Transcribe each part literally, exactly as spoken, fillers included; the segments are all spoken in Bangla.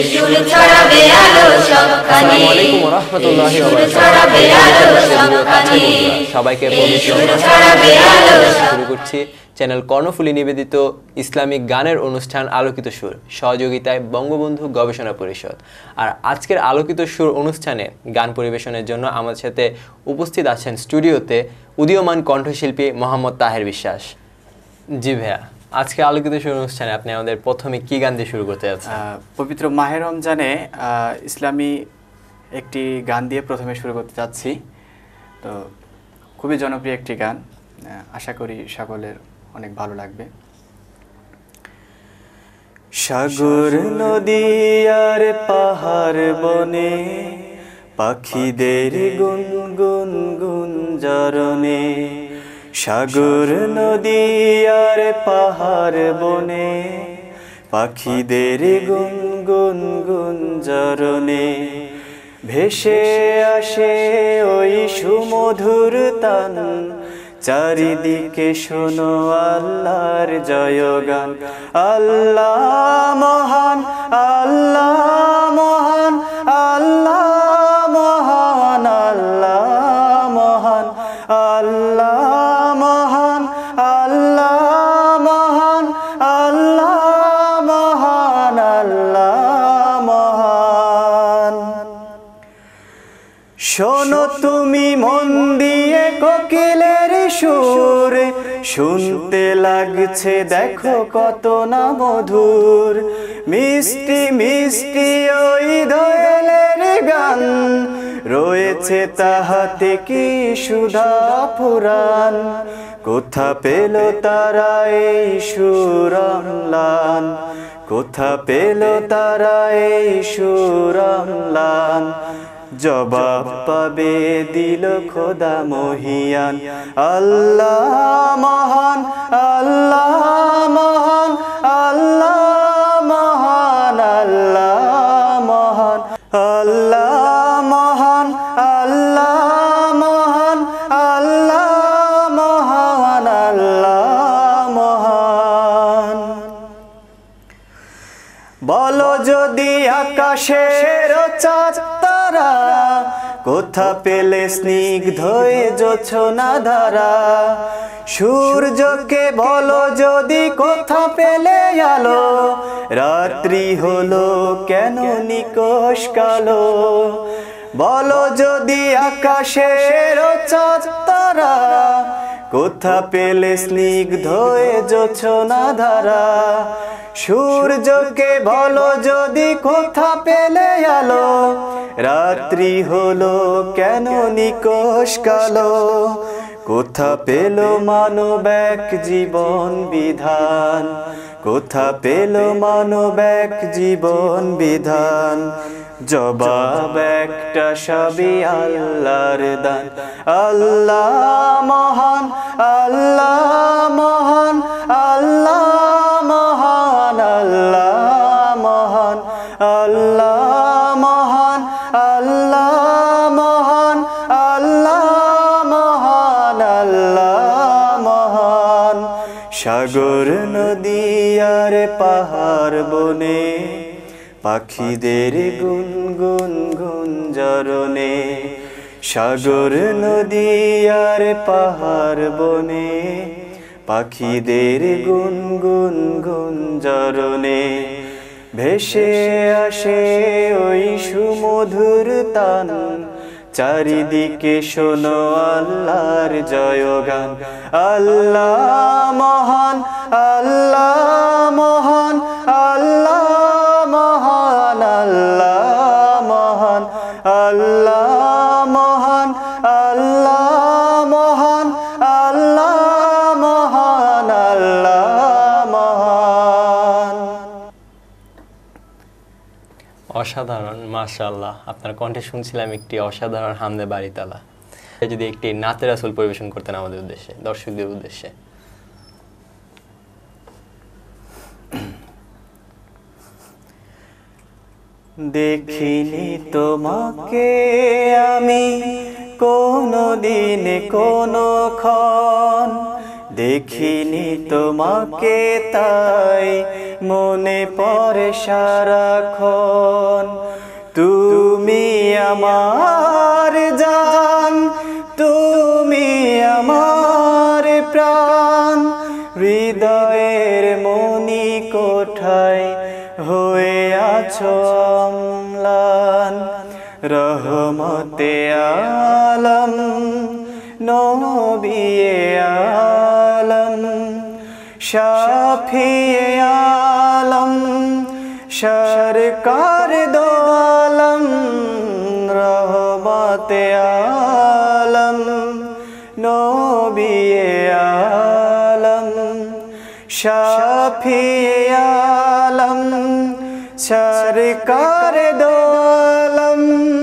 সুর ছড়াবে আলো সবখানে আসসালামু আলাইকুম ওয়া রাহমাতুল্লাহি ওয়া বারাকাতুহু সবাইকে পবিত্র শুরু করছি চ্যানেল কর্ণফুলী নিবেদিত ইসলামিক গানের অনুষ্ঠান আলোকিত সুর সহযোগিতায় বঙ্গবন্ধু গবেষণা পরিষদ। আর আজকের আলোকিত সুর অনুষ্ঠানে গান পরিবেশনের জন্য আমাদের সাথে উপস্থিত আছেন স্টুডিওতে উদীয়মান কণ্ঠশিল্পী মোহাম্মদ তাহের বিশ্বাস। জি ভাইয়া, আজকে আলোকিত সুর অনুষ্ঠানে আপনি আমাদের প্রথমে কি গান দিয়ে শুরু করতে যাচ্ছেন? পবিত্র মাহে রমজানে ইসলামী একটি গান দিয়ে প্রথমে শুরু করতে যাচ্ছি। তো খুবই জনপ্রিয় একটি গান, আশা করি সকলের অনেক ভালো লাগবে। সাগর নদী আর পাহাড় বনে পাখিদের গুনগুন গুঞ্জরণে, সাগর নদী আর পাহাড় বনে পাখিদের গুনগুন গুঞ্জরণে, ভেসে আসে ওই সুমধুর তান, চারিদিকে শোনো আল্লাহর জয়গান। আল্লাহ মহান, আল্লাহ মহান, আল্লাহ মহান, আল্লাহ মহান, আল্লাহ মহান, আল্লাহ মহান, আল্লাহ মহান, আল্লাহ মহান। শোনো তুমি মন দিয়ে কোকিলের সুর, শুনতে লাগছে দেখো কত না মধুর, মিষ্টি মিষ্টি ওই দোয়েলের গান, রয়েছে তাহাতে কি সুধা ফুরান, কোথা পেল তারা এই সুর অম্লান, কোথা পেল তারা এই সুর অম্লান, জবাব পাবে দিল খোদা মহিয়ান। আল্লাহ মহান, আল্লাহ মহান, আল্লাহ মহান, আল্লাহ মহান, আল্লাহ মহান, আল্লাহ মহান, আল্লাহ মহান, আল্লাহ মহান। বলো যদি আকাশের চাঁদ তারা, কোথা পেলে স্নিগ্ধ জোছনা ধারা, সূর্যকে বলো যদি কোথা পেলে আলো, রাত্রি হলো কেন নিকষ কালো, বলো যদি আকাশের চাঁদ তারা, কোথা পেলে স্নিগ্ধ জোছনা ধারা, সূর্যকে বলো যদি কোথা পেলে আলো, রাত্রি হলো কেন নিকষ কালো, কোথা পেল মানব এক জীবন বিধান, কোথা পেল মানব এক জীবন বিধান, জবাব একটা সবই আল্লাহর দান। আল্লাহ মহান, আল্লাহ মহান, আল্লাহ মহান, আল্লাহ মহান, আল্লাহ মহান, আল্লাহ মহান, আল্লাহ মহান, আল্লাহ মহান। সাগর নদী আর পাহাড় বনে পাখিদের গুনগুন গুঞ্জরণে, সাগর নদী আর পাহাড় বনে পাখিদের গুনগুন গুঞ্জরণে, ভেসে আসে ওই সুমধুর তান, চারিদিকে শোনো আল্লাহর জয়গান। আল্লাহ মহান, আল্লাহ মহান, আল্লাহ মহান, আল্লাহ মহান, আল্লাহ মহান, আল্লাহ মহান, আল্লাহ মহান, আল্লাহ মহান। অসাধারণ, মাশাআল্লাহ। আপনার কণ্ঠে শুনছিলাম একটি অসাধারণ হামদে বাড়িতালা। যদি একটি নাতে রাসূল পরিবেশন করতেন আমাদের উদ্দেশ্যে, দর্শকদের উদ্দেশ্যে। দেখিনি তোমাকে আমি কোনদিন কোনক্ষণ, দেখিনি তোমাকে তাই মনে পড়ে সারাক্ষণ। আমার জান, তুমি আমার প্রাণ, হৃদয়ের মনি কোঠায় হয়ে আছো অম্লান। রহমতে আলম নবিয়ে আলম, শাফিয়ে আলম, সরকার দো আলম। রহমতে আলম নবিয়ে আলম, শাফিয়ে আলম, সরকার দো আলম।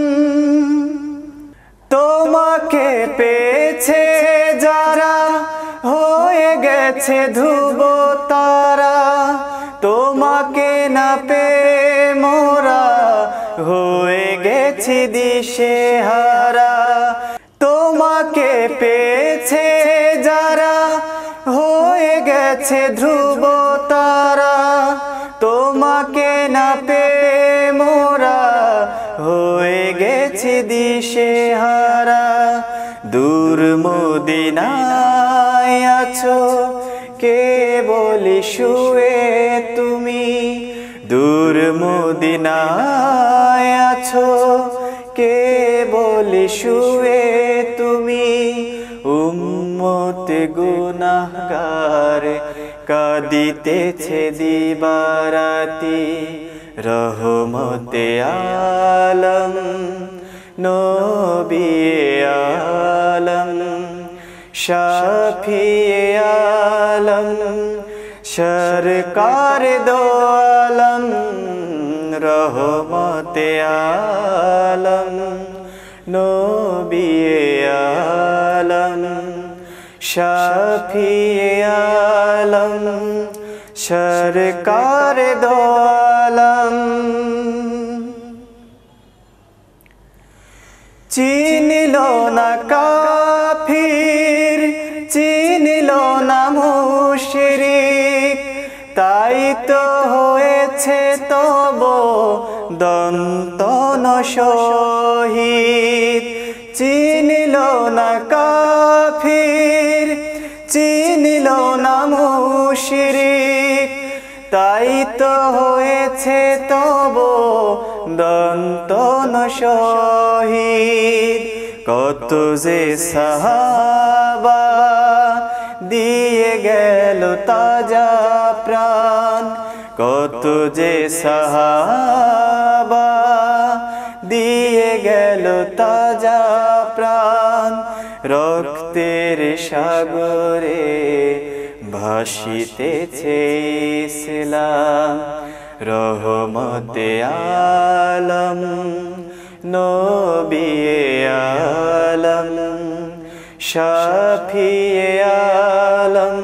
তোমাকে পেয়েছে যারা হয়ে গেছে ধ্রুব তারা, তোমাকে না পেয়ে মোরা হয়ে গেছি দিশেহারা। তোমাকে পেয়েছে যারা হয়ে গেছে ধ্রুব তারা, তোমাকে না পেয়ে মোরা হয়ে গেছি দিশেহারা। দূর মদিনায় আছো কে বলি শুয়ে তুমি, দূর মদিনায় আছো কে বলি শুয়ে তুমি। উম্মত গুনাহগার কাঁদিতেছে দিবারাতি, রহমতে আলম নবিয়ে আলম, শাফিয়ে আলম, সরকার দো আলম। রহমতে আলম নবিয়ে আলম, শাফিয়ে আলম, সরকার দো আলম। চিনিল না কাফির, চিনিল না মুশরিক, তাই তো হয়েছে তব দন্তন শহীদ। চিনিল না কাফির, চিনিল না মুশরিক, তাই তো হয়েছে তব দন্তন শহীদ। কত যে সাহাবা দিয়ে গেল তাজা প্রাণ, কত যে সাহাবা দিয়ে গেল তাজা প্রাণ। রক্তের সাগরে ভাসিতেছে ইসলাম, রহমতে আলম নবিয়ে আলম, শাফিয়ে আলম,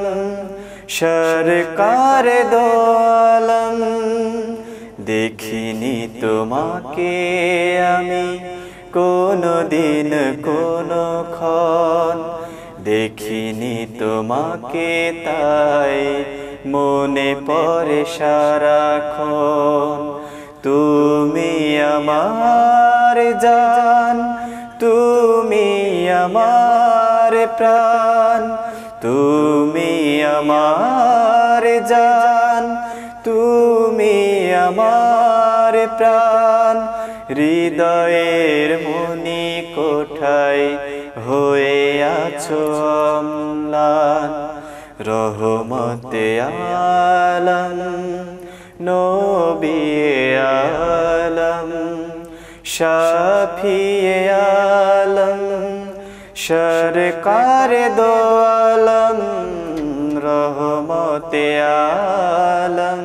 সরকার দো আলম। দেখিনি তোমাকে আমি কোনো দিন কোনো ক্ষণ, দেখিনি তোমাকে তাই মনে পড়ে সারাক্ষণ। তুমি আমার জান, তুমি আমার প্রাণ, তুমি আমার জান, তুমি আমার প্রাণ। হৃদয়ের মনি কোঠায় হয়ে আছো অম্লান, রহমতে আলম নবিয়ে আলম, শাফিয়ে আলম, সরকার দো আলম। রহমতে আলম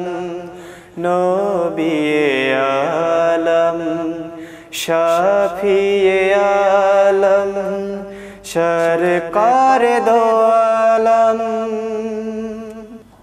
নবিয়ে আলম, শাফিয়ে আলম, সরকার দো আলম।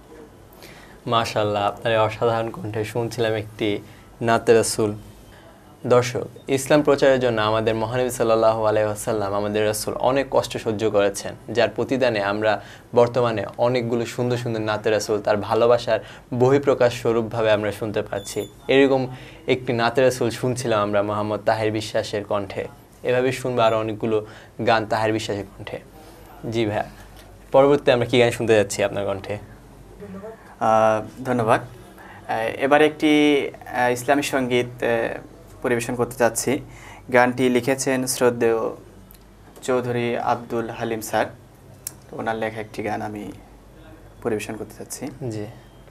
মাশাআল্লাহ, আপনার এই অসাধারণ কণ্ঠে শুনছিলাম একটি নাতে রাসূল। দর্শক, ইসলাম প্রচারের জন্য আমাদের মহানবী সাল্লাল্লাহু আলাইহি ওয়াসাল্লাম আমাদের রাসূল অনেক কষ্ট সহ্য করেছেন, যার প্রতিদানে আমরা বর্তমানে অনেকগুলো সুন্দর সুন্দর নাতে রাসূল তার ভালোবাসার বহিঃপ্রকাশ স্বরূপভাবে আমরা শুনতে পাচ্ছি। এরকম একটি নাতে রাসূল শুনছিলাম আমরা মোহাম্মদ তাহের বিশ্বাসের কণ্ঠে। এভাবে শুনবো আরও অনেকগুলো গান তাহের বিশ্বাসের কণ্ঠে। জি ভাইয়া, পরবর্তীতে আমরা কি গান শুনতে যাচ্ছি আপনার কণ্ঠে? ধন্যবাদ। এবার একটি ইসলামী সঙ্গীত পরিবেশন করতে যাচ্ছি। গানটি লিখেছেন শ্রদ্ধেয় চৌধুরী আব্দুল হালিম স্যার। ওনার লেখা একটি গান আমি পরিবেশন করতে যাচ্ছি। জি।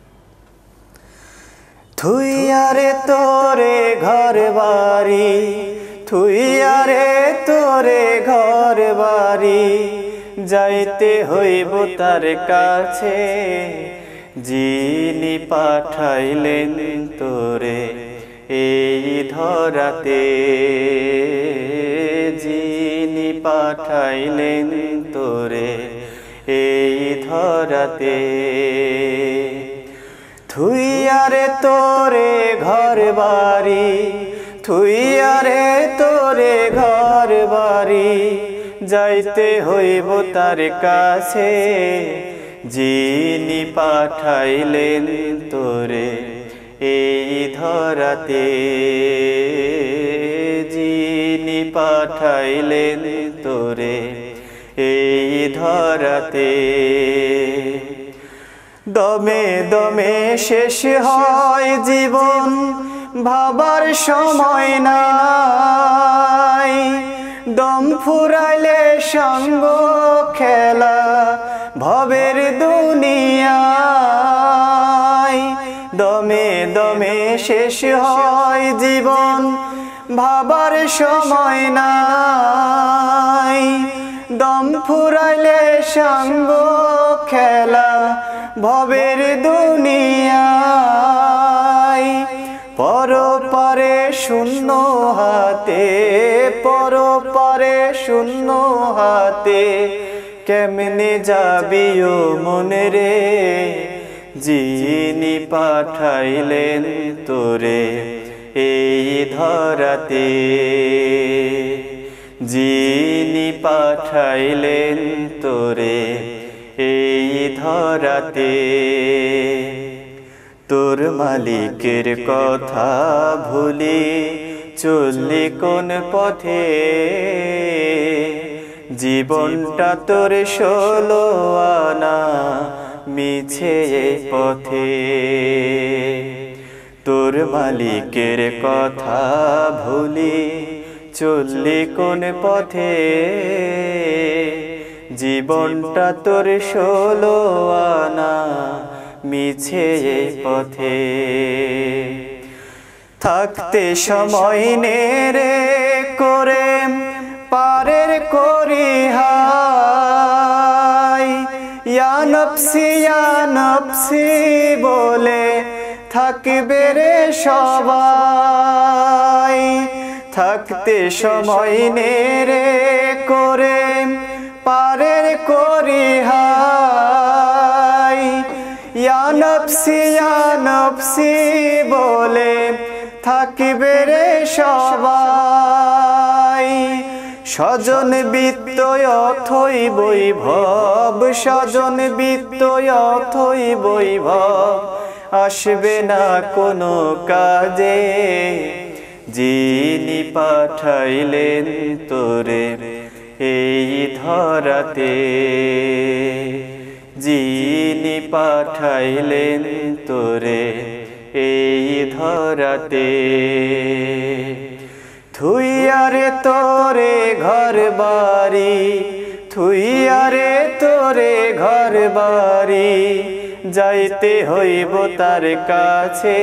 থুই আরে তোরে ঘর বাড়ি, থুই আরে তোরে ঘর বাড়ি, যাইতে হইব তার কাছে, যিনি পাঠাইলেন তোরে এই ধরাতে, যিনি পাঠাইলেন তোরে এই ধরাতে। থুই আরে তোরে ঘর বাড়ি, থুই আরে তোরে ঘর বাড়ি, যাইতে হইব তার কাছে, যিনি পাঠাইলেন তোরে এই ধরাতে, যিনি পাঠাইলেন তোরে এই ধরাতে। দমে দমে শেষ হয় জীবন, ভাবার সময় নাই, দম ফুরাইলে সঙ্গ খেলা ভবের দুনিয়ায়। দমে দমে শেষ হয় জীবন, ভাবার সময় নাই, দম ফুরাইলে সঙ্গ খেলা ভবের দুনিয়ায়। পরপারে শূন্য হাতে, পরপারে শূন্য হাতে, কেমনে যাবিও মনে রে, যিনি পাঠাইলেন তোরে এই ধরাতে, যিনি পাঠাইলেন তোরে এই ধরাতে। তোর মালিকের কথা ভুলি চললি কোন পথে, জীবনটা তোর ষোলো আনা মিছে পথে। তোর মালিকের কথা ভুলি চললি কোন পথে, জীবনটা তোর ষোলো আনা মিছে পথে। থাকতে সময় নেরে করে পারের করি হাই, ইয়া নফসি ইয়া নফসি বলে থাকবে রে সবাই। থাকতে সময় নেরে করে পারের করি হাই, ইয়া নফসি ইয়া নফসি বলে থাকবে রে সবাই। স্বজন বিত্ত অথই বৈভব, স্বজন বিত্ত অথই বৈভব, আসবে না কোনো কাজে, যিনি পাঠাইলেন তোরে এই ধরাতে, যিনি পাঠাইলেন তোরে এই ধরাতে। থুই আরে তোরে ঘর বাড়ি, থুই আরে তোরে ঘর বাড়ি, যাইতে হইব তার কাছে,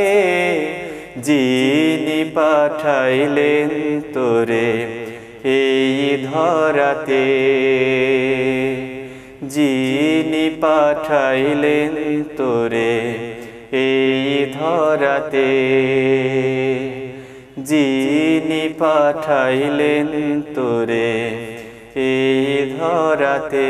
যিনি পাঠাইলেন তোরে এই ধরাতে, যিনি পাঠাইলেন তোরে এই ধরাতে, যিনি পাঠাইলেন তোরে এই ধরাতে।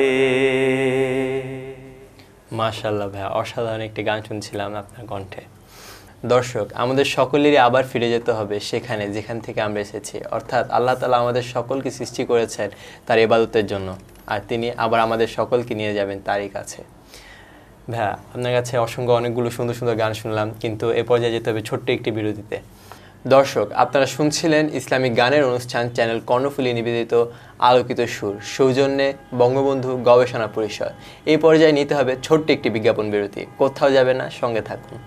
মাশাআল্লাহ ভাইয়া, অসাধারণ একটি গান শুনছিলাম আপনার কণ্ঠে। দর্শক, আমাদের সকলেরই আবার ফিরে যেতে হবে সেখানে যেখান থেকে আমরা এসেছি, অর্থাৎ আল্লাহ তাআলা আমাদের সকলকে সৃষ্টি করেছেন তার ইবাদতের জন্য, আর তিনি আবার আমাদের সকলকে নিয়ে যাবেন তারই কাছে। ভাইয়া, আপনার কাছে অসংখ্য অনেকগুলো সুন্দর সুন্দর গান শুনলাম, কিন্তু এ পর্যায়ে যেতে হবে ছোট্ট একটি বিরতিতে। দর্শক, আপনারা শুনছিলেন ইসলামিক গানের অনুষ্ঠান চ্যানেল কর্ণফুলী নিবেদিত আলোকিত সুর, সৌজন্যে বঙ্গবন্ধু গবেষণা পরিষদ। এই পর্যায়ে নিতে হবে ছোট্ট একটি বিজ্ঞাপন বিরতি। কোথাও যাবে না, সঙ্গে থাকুন।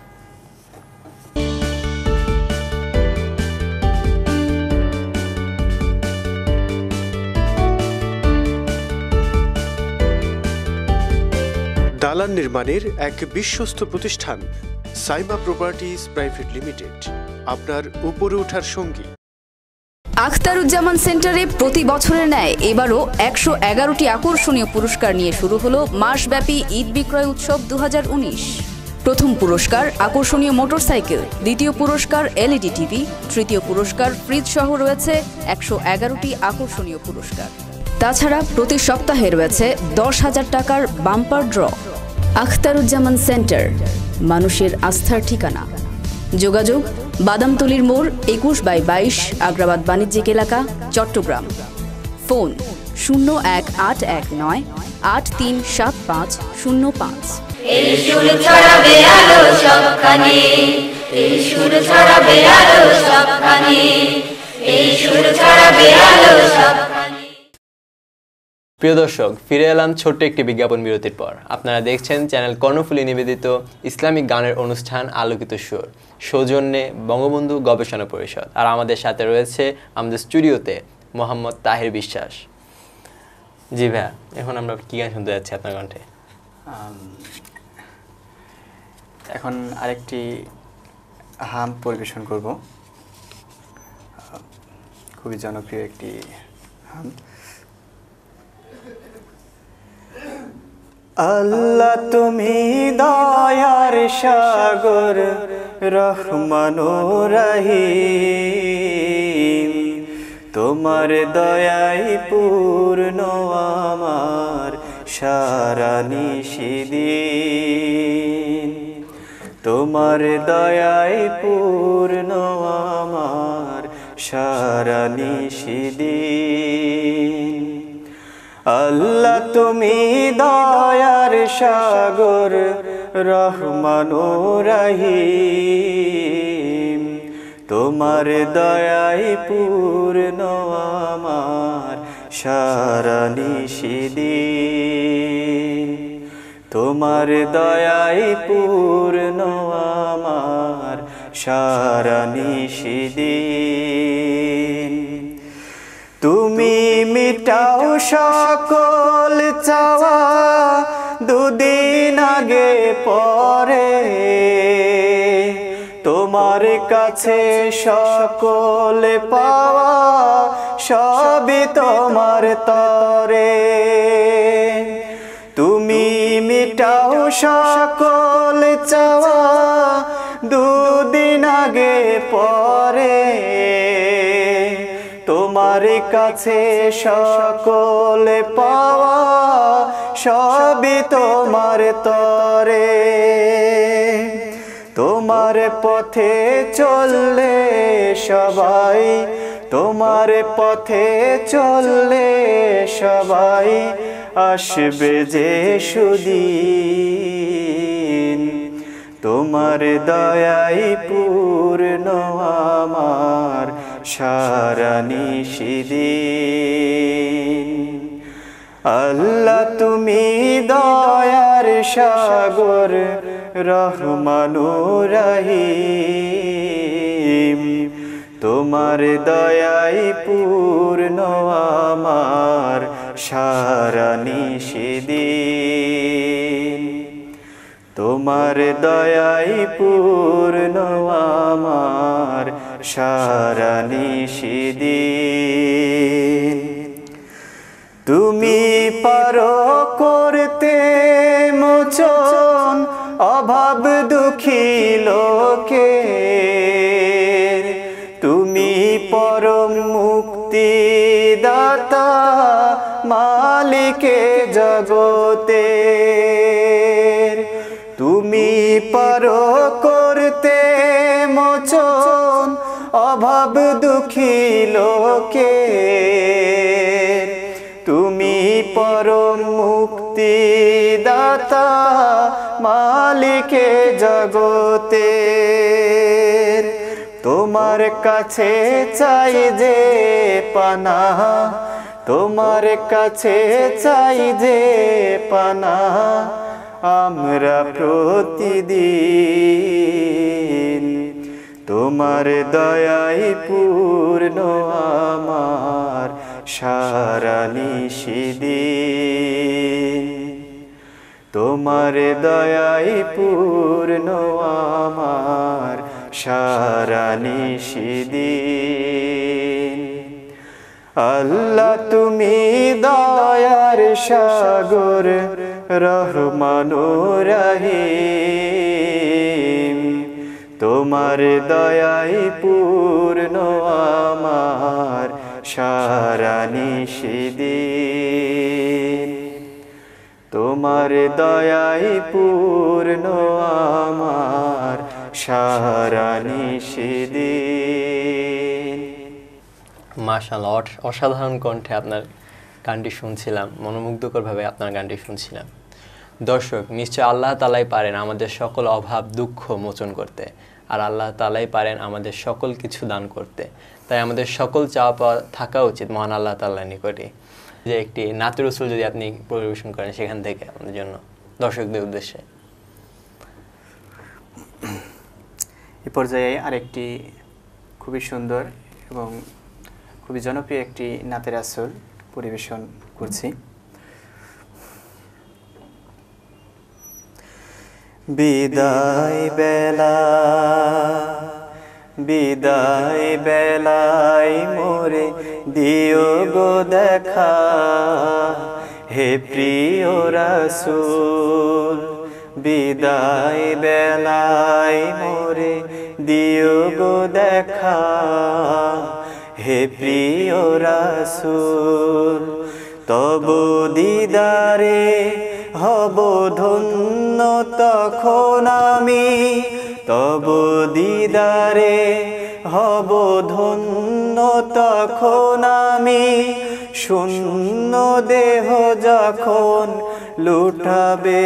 দালান নির্মাণের এক বিশ্বস্ত প্রতিষ্ঠান সাইমা প্রপার্টিজ প্রাইভেট লিমিটেড, আপনার উপরে ওঠার সঙ্গী। আখতারুজ্জামান সেন্টারে প্রতি বছরের ন্যায় এবারও একশো এগারোটি আকর্ষণীয় পুরস্কার নিয়ে শুরু হলো মাসব্যাপী ঈদ বিক্রয় উৎসব দু হাজার উনিশ। প্রথম পুরস্কার আকর্ষণীয় মোটরসাইকেল, দ্বিতীয় পুরস্কার এলইডি টিভি, তৃতীয় পুরস্কার ফ্রিজ সহ রয়েছে একশো এগারোটি আকর্ষণীয় পুরস্কার। তাছাড়া প্রতি সপ্তাহে রয়েছে দশ হাজার টাকার বাম্পার ড্র। আখতারুজ্জামান সেন্টার, মানুষের আস্থার ঠিকানা। যোগাযোগ বাদামতলির মোড়, একুশ বাই বাইশ, আগ্রাবাদ বাণিজ্যিক এলাকা, চট্টগ্রাম। ফোন শূন্য এক আট এক নয় আট তিন সাত পাঁচ শূন্য পাঁচ। এই সুর ছড়াবে আলো সবখানে, এই সুর ছড়াবে আলো সবখানে, এই সুর ছড়াবে আলো সবখানে। প্রিয় দর্শক, ফিরে এলাম ছোট্ট একটি বিজ্ঞাপন বিরতির পর। আপনারা দেখছেন চ্যানেল কর্ণফুলী নিবেদিত ইসলামিক গানের অনুষ্ঠান আলোকিত সুর, সৌজন্যে বঙ্গবন্ধু গবেষণা পরিষদ। আর আমাদের সাথে রয়েছে আমাদের স্টুডিওতে মোহাম্মদ তাহির বিশ্বাস। জি ভাইয়া, এখন আমরা কি গান শুনতে যাচ্ছি আপনার কণ্ঠে? এখন আরেকটি হাম পরিবেশন করব, খুবই জনপ্রিয় একটি হাম। আল্লাহ তুমি দয়ার সাগর, রহমানুর রহিম, তোমার দয়াই পূর্ণ আমার সারা নিশিদিন, তোমার দয়াই পূর্ণ আমার সারা নিশিদিন। আল্লাহ তুমি দয়ার সাগর, রহমানুর রহিম, তোমার দয়াই পূর্ণ আমার সারা নিশিদিন, তোমার দয়াই পূর্ণ আমার সারা নিশিদিন। তুমি মিটাও সকল চাওয়া দুদিন আগে পরে, তোমার কাছে সকল পাওয়া সবই তোমার তরে। তুমি মিটাও সকল চাওয়া দুদিন আগে পরে, তোমার কাছে সকল পাওয়া সবই তোমার তরে। তোমার পথে চললে সবাই, তোমার পথে চললে সবাই আসবে যে সুদিন, তোমার দয়াই পূর্ণ আমার সারা নিশিদিন। আল্লাহ তুমি দয়ার সাগর, রহমানুর রহিম, তোমার দয়াই পূর্ণ আমার সারা নিশিদিন, তোমার দয়াই পূর্ণ আমার সারা নিশিদিন। তুমি পারো করতে মোচন অভাব দুঃখী লোকের, তুমি পরম মুক্তি দাতা মালিকে জগতের। তুমি পারো করতে অভাব দুঃখী লোকে তুমি পরম মুক্তি দাতা মালিকে জগতের তোমার কাছে চাই যে পানা তোমার কাছে চাই যে পানা আমরা প্রতিদিন তোমার দয়াই পূর্ণ আমার সারা নিশিদিন তোমার দয়াই পূর্ণ আমার সারা নিশিদিন আল্লাহ তুমি দয়ার সাগর রহমানুর রহিম তোমার দয়াই পূর্ণ আমার সারা নিশিদিন তোমার দয়াই পূর্ণ আমার সারা নিশিদিন। মাশাআল্লাহ, অসাধারণ কণ্ঠে আপনার গানটি শুনছিলাম, মনোমুগ্ধকরভাবে আপনার গানটি শুনছিলাম। দর্শক, নিশ্চয় আল্লাহ তাআলাই পারেন আমাদের সকল অভাব দুঃখ মোচন করতে, আর আল্লাহ তাআলাই পারেন আমাদের সকল কিছু দান করতে। তাই আমাদের সকল চাওয়া পাওয়া থাকা উচিত মহান আল্লাহ তাআলার নিকটে। যে একটি নাতে রাসূল যদি আপনি পরিবেশন করেন সেখান থেকে আমাদের জন্য, দর্শকদের উদ্দেশ্যে। এ পর্যায়ে আরেকটি খুবই সুন্দর এবং খুবই জনপ্রিয় একটি নাতে রাসূল পরিবেশন করছি। বিদায় বেলা বিদায় বেলায় মোরে দিও গো দেখা, হে প্রিয় রাসূল বিদায় বেলায় মোরে দিও গো দেখা, হে প্রিয় রাসূল তব দিদারে হব ধন্য তখন আমি, তব দিদারে হব ধন্য তখন আমি, শূন্য দেহ যখন লুটাবে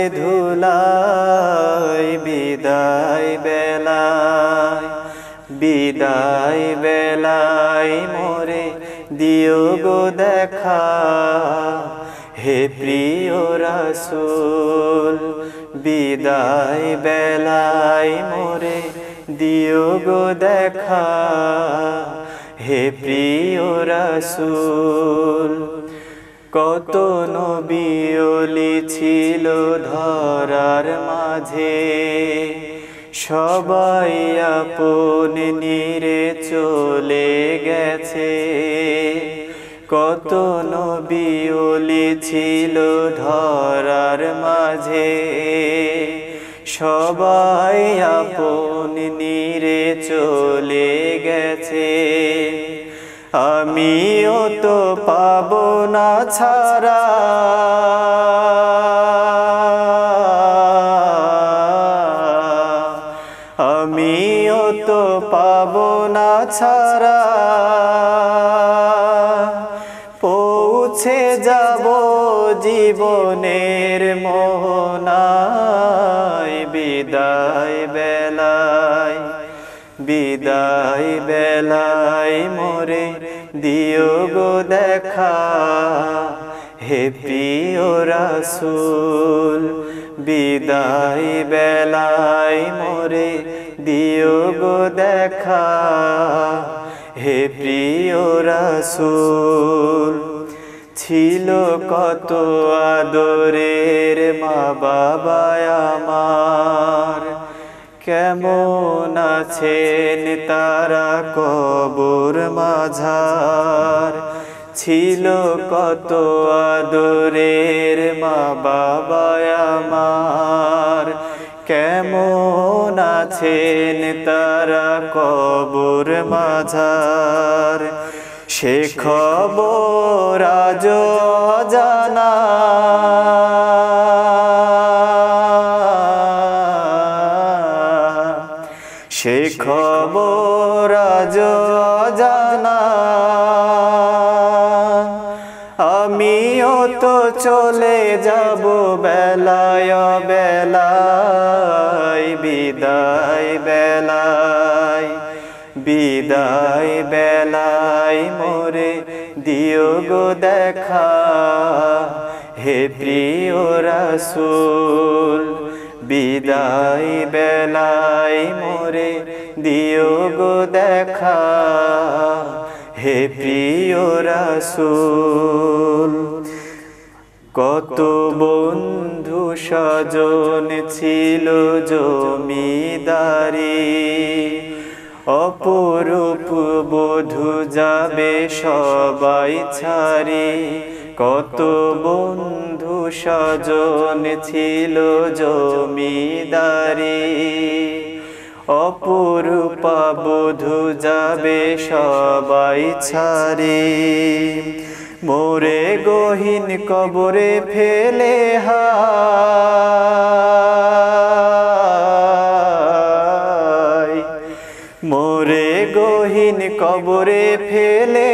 ধুলাই বিদায় বেলায় বিদায় বেলায় মোরে দিও গো দেখা, হে প্রিয় রাসূল বিদায় বেলায় মোরে দিও গো দেখা, হে প্রিয় রাসূল কত নবী ওলি ছিল ধরার মাঝে, সবাই আপন নিরে চলে গেছে, কত নবী ওলি ছিল ধরার মাঝে, সবাই আপন নিরে চলে গেছে, আমিও তো পাবো না ছাড়া, আমিও তো পাবো না ছাড়া, পৌঁছে যাব জীবনের মোহনায় বিদায় বেলায় বিদায় বেলায় মোরে দিও গো দেখা, হে প্রিয় রাসূল বিদায় বেলায় মোরে দিও গো দেখা, হে প্রিয় রাসূল ছিল কত আদরের মা বাবা আমার, কেমন আছেন তারা কবর মাঝার, ছিল কত আদরের মা বাবা আমার, কেমন আছেন তারা কবর মাঝার, সে খবর আজ জানা, সে খবর আজ অজানা, আমিও তো চলে যাব বেলায় বেলায়, বিদায় বেলায়, বিদায় বেলায় মোরে দিও গো দেখা, হে প্রিয় রাসূল। বিদায় বেলায় মোরে দিও গো দেখা, হে প্রিয় রাসূল। কত বন্ধু স্বজন ছিল জমিদারি, অপরূপ বধূ যাবে সবাই ছাড়ি। কত বন্ধু স্বজন ছিল জমিদারি, অপরূপা বধূ যাবে সবাই ছাড়ি। মোরে গহীন কবরে ফেলে হায়, মোরে গহীন কবরে ফেলে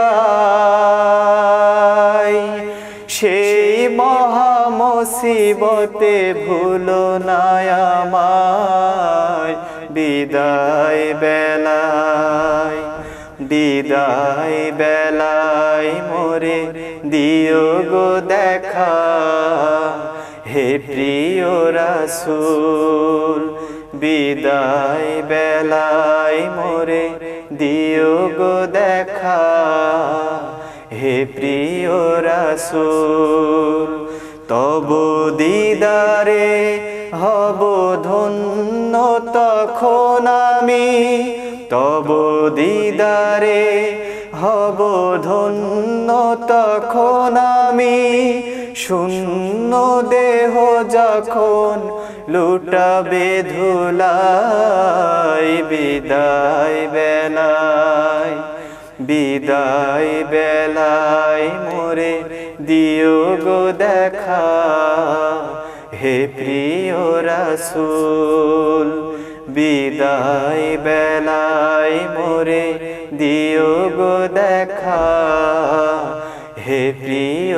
হায়। সেই মহা মুসিবতে ভুলো না আমায়, বিদায় বেলায়, বিদায় বেলায় মোরে দিও গো দেখা, হে প্রিয় রাসূল। বিদায় বেলায় মোরে দিও গো দেখা, হে প্রিয় রাসূল। তব দিদারে হব ধন্য তখন আমি, তব দিদারে হব ধন্য তখন আমি। শূন্য দেহ যখন লুটাবে ধুলাই, বিদায় বেলায়, বিদায় বেলায় মোরে দিও গো দেখা, হে প্রিয় রাসূল। বিদায় বেলায় মোরে দিও গো দেখা, হে প্রিয়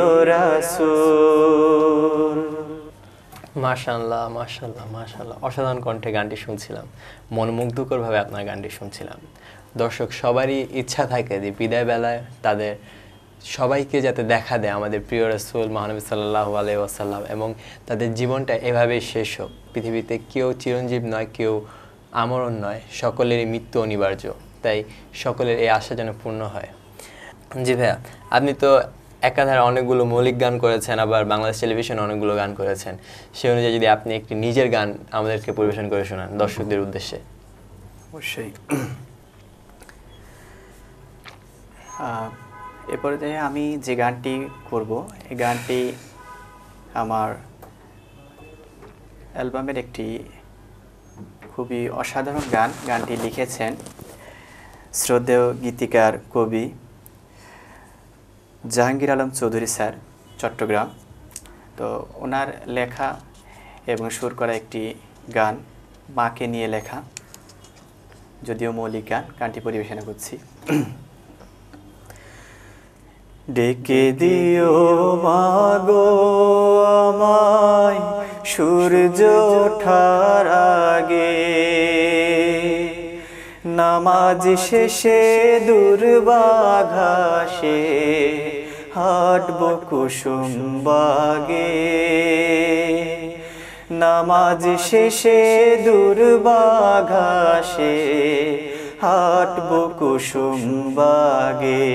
রাসূল। মাশাআল্লাহ মাশাআল্লাহ মাশাআল্লাহ, অসাধারণ কণ্ঠে গানটি শুনছিলাম, মনোমুগ্ধকরভাবে আপনার গানটি শুনছিলাম। দর্শক সবারই ইচ্ছা থাকে যে বিদায় বেলায় তাদের সবাইকে যাতে দেখা দেয় আমাদের প্রিয় রাসূল মহানবী সাল্লাল্লাহু আলাইহি ওয়াসাল্লাম, এবং তাদের জীবনটা এভাবেই শেষ হোক। পৃথিবীতে কেউ চিরঞ্জীব নয়, কেউ আমরণ নয়, সকলেরই মৃত্যু অনিবার্য। তাই সকলের এই আশা যেন পূর্ণ হয়। জি ভাইয়া, আপনি তো একাধারে অনেকগুলো মৌলিক গান করেছেন, আবার বাংলাদেশ টেলিভিশনে অনেকগুলো গান করেছেন। সেই অনুযায়ী যদি আপনি একটি নিজের গান আমাদেরকে পরিবেশন করে শোনান দর্শকদের উদ্দেশ্যে। অবশ্যই। এ পর্যায়ে আমি যে গানটি করব, এই গানটি আমার অ্যালবামের একটি খুবই অসাধারণ গান। গানটি লিখেছেন শ্রদ্ধেয় গীতিকার কবি জাহাঙ্গীর আলম চৌধুরী স্যার, চট্টগ্রাম। তো ওনার লেখা এবং সুর করা একটি গান, মাকে নিয়ে লেখা, যদিও মৌলিক গান। গানটি পরিবেশনা করছি। ডেকে দিও মাগো আমায় সূর্য ওঠার আগে, নামাজ শেষে দুর্বাঘাসে হাঁটব কুসুম বাগে। নামাজ শেষে দুর্বাঘাসে হাঁটব কুসুম বাগে।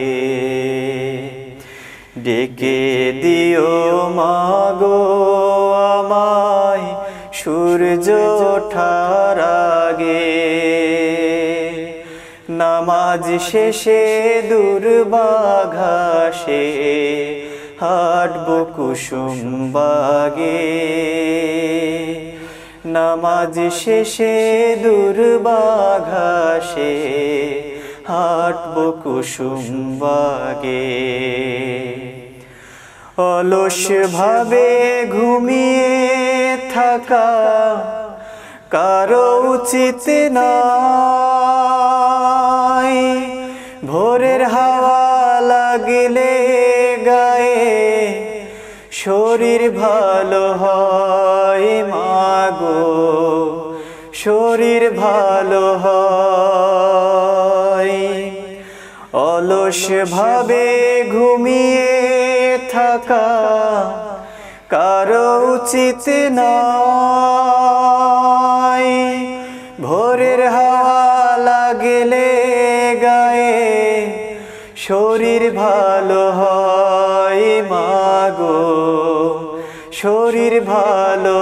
ডেকে দিও মাগো আমায় সূর্য ওঠার আগে, নামাজ শেষে দুর্বাঘাসে হাঁটব কুসুম বাগে। নামাজ শেষে দুর্বাঘাসে হাঁটব কুসুম বাগে। অলস ভাবে ঘুমিয়ে থাকা কারো উচিত নয়, ভোরের হাওয়া লাগলে গায়ে শরীর ভালো হয় মাগো, শরীর ভালো হয়। অলস ভাবে ঘুমিয়ে থাকা কারো উচিত নয়। ভোরের হাওয়া লাগলে গায়ে শরীর ভালো হয় মাগো, শরীর ভালো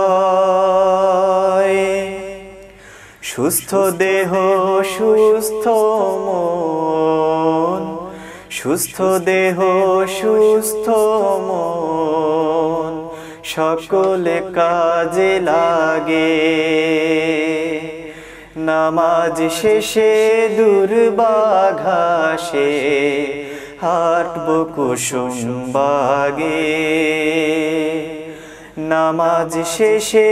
হয়। সুস্থ দেহ সুস্থ মন, সুস্থ দেহ সুস্থ মন সকলে কাজে লাগে। নামাজ শেষে দুর্বাঘাসে হাঁটব কুসুম বাগে। নামাজ শেষে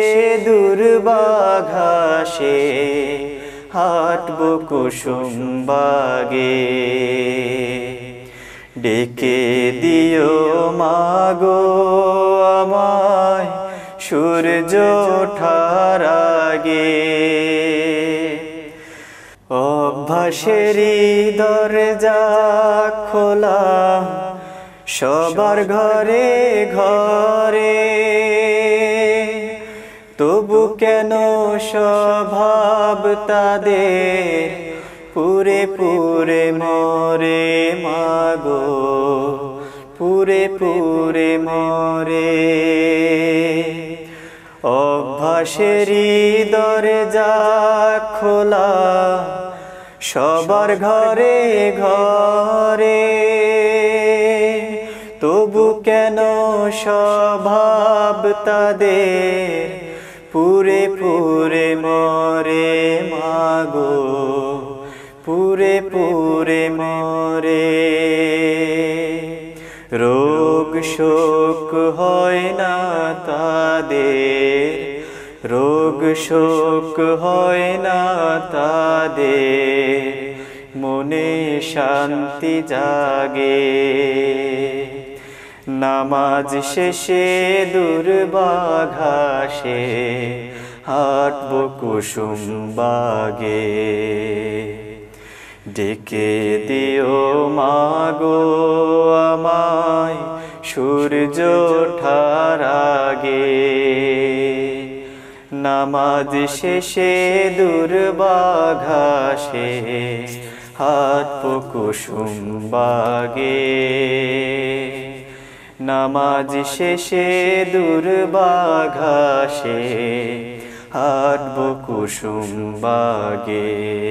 দুর্বাঘাসে হাঁটব কুসুম বাগে। ডেকে দিও মাগো আমায় সূর্য ওঠার আগে। অভ্যাসেরই দরজা খোলা সবার ঘরে ঘরে, তবু কেন স্বভাব তাদের পুরে পুরে মরে মাগো, পুরে পুরে মরে। অভ্যাসেরই দরজা খোলা সবার ঘরে ঘরে, তবু কেন স্বভাব তাদের পুরে পুরে মরে মাগো, পুরে পুরে মরে। রোগ শোক হয় না তাদের, রোগ শোক হয় না তাদের, মনে শান্তি জাগে। নামাজ শেষে দুর্বাঘাসে হাঁটব কুসুম বাগে। ডেকে দিও মাগো আমায় সূর্য ওঠার আগে। নামাজ শেষে দুর্বাঘাসে হাঁটব কুসুম বাগে। নামাজ শেষে দুর্বাঘাসে হাঁটব কুসুম বাগে।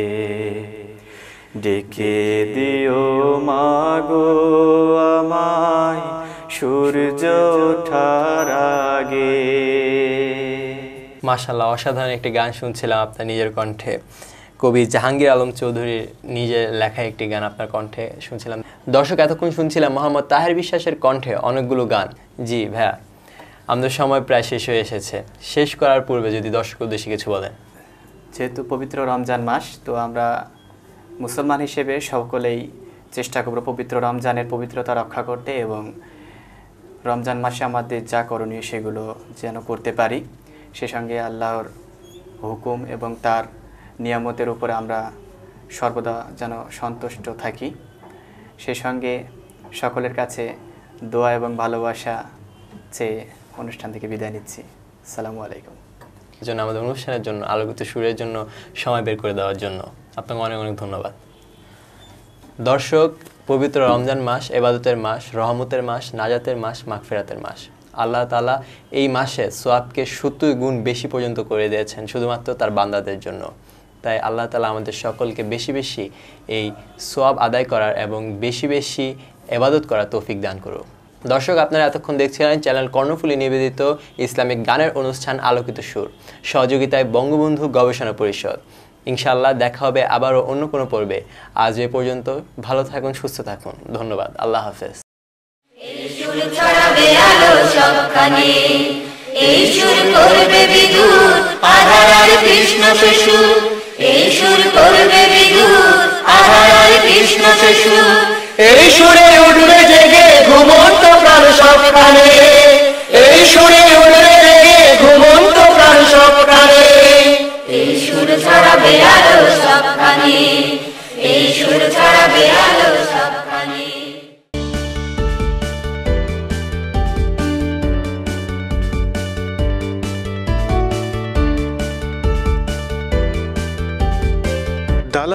ডেকে দিও মাগো আমায় সূর্য ওঠার আগে। মাশাআল্লাহ, অসাধারণ একটি গান শুনছিলাম আপনার নিজের কণ্ঠে। কবি জাহাঙ্গীর আলম চৌধুরীর নিজের লেখা একটি গান আপনার কণ্ঠে শুনছিলাম। দর্শক, এতক্ষণ শুনছিলাম মোহাম্মদ তাহের বিশ্বাসের কণ্ঠে অনেকগুলো গান। জি ভাইয়া, আমাদের সময় প্রায় শেষ হয়ে এসেছে। শেষ করার পূর্বে যদি দর্শক উদ্দেশ্যে কিছু বলেন। যেহেতু পবিত্র রমজান মাস, তো আমরা মুসলমান হিসেবে সকলেই চেষ্টা করব পবিত্র রমজানের পবিত্রতা রক্ষা করতে, এবং রমজান মাসে আমাদের যা করণীয় সেগুলো যেন করতে পারি। সে সঙ্গে আল্লাহর হুকুম এবং তার নিয়ামতের উপরে আমরা সর্বদা যেন সন্তুষ্ট থাকি। সে সঙ্গে সকলের কাছে দোয়া এবং ভালোবাসা চেয়ে অনুষ্ঠান থেকে বিদায় নিচ্ছি। আসসালামু আলাইকুম। জন্য আমাদের অনুষ্ঠানের জন্য আলোকিত সুরের জন্য সময় বের করে দেওয়ার জন্য আপনাকে অনেক অনেক ধন্যবাদ। দর্শক, পবিত্র রমজান মাস ইবাদতের মাস, রহমতের মাস, নাজাতের মাস, মাগফিরাতের মাস। আল্লাহ তাআলা এই মাসে সোয়াবকে সত্তর গুণ বেশি পর্যন্ত করে দিয়েছেন শুধুমাত্র তার বান্দাদের জন্য। তাই আল্লাহ তাআলা আমাদের সকলকে বেশি বেশি এই সোয়াব আদায় করার এবং বেশি বেশি ইবাদত করার তৌফিক দান করুন। দর্শক, আপনারা এতক্ষণ দেখছিলেন চ্যানেল কর্ণফুলী নিবেদিত ইসলামিক গানের অনুষ্ঠান আলোকিত সুর, সহযোগিতায় বঙ্গবন্ধু গবেষণা পরিষদ। ইনশাআল্লাহ দেখা হবে আবারও অন্য কোনো পর্বে। আজ এ পর্যন্ত, ভালো থাকুন, সুস্থ থাকুন। ধন্যবাদ। আল্লাহ হাফেজ। এই সুর ছড়াবে আলো সবখানে, এই সুর করবে বিদ্যুৎ আধার আর কৃষ্ণ শিশু, এই সুর করবে বিদ্যুৎ আধার আর কৃষ্ণ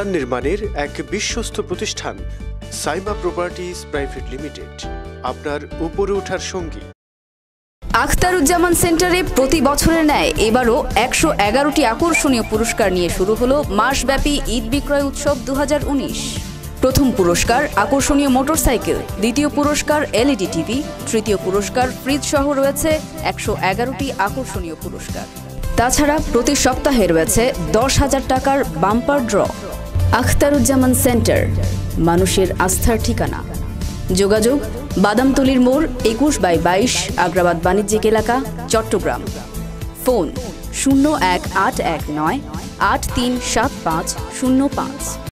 নির্মাণের এক বিশ্বস্ত প্রতিষ্ঠান সাইমা প্রপার্টিজ প্রাইভেট লিমিটেড, আপনার উপরে ওঠার সঙ্গী। আখতারুজ্জামান সেন্টারে প্রতি বছরের ন্যায় এবারও একশো এগারোটি আকর্ষণীয় পুরস্কার নিয়ে শুরু হলো মাসব্যাপী ঈদ বিক্রয় উৎসব দু হাজার উনিশ। প্রথম পুরস্কার আকর্ষণীয় মোটরসাইকেল, দ্বিতীয় পুরস্কার এলইডি টিভি, তৃতীয় পুরস্কার ফ্রিজ সহ রয়েছে একশো এগারোটি আকর্ষণীয় পুরস্কার। তাছাড়া প্রতি সপ্তাহে রয়েছে দশ হাজার টাকার বাম্পার ড্র। আখতারুজ্জামান সেন্টার, মানুষের আস্থার ঠিকানা। যোগাযোগ বাদামতলির মোড়, একুশ বাই বাইশ, আগ্রাবাদ বাণিজ্যিক এলাকা, চট্টগ্রাম। ফোন শূন্য এক আট এক নয় আট তিন সাত পাঁচ শূন্য পাঁচ।